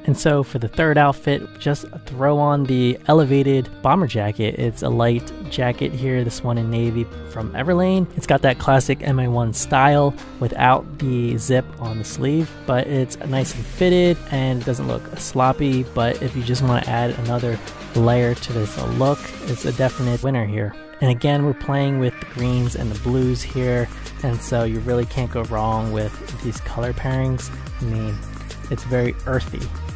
And so for the third outfit, just throw on the elevated bomber jacket. It's a light jacket here, this one in navy from Everlane. It's got that classic MA-1 style without the zip on the sleeve, but it's nice and fitted and doesn't look sloppy. But if you just want to add another layer to this look, it's a definite winner here. And again, we're playing with the greens and the blues here, and so you really can't go wrong with these color pairings. I mean, it's very earthy.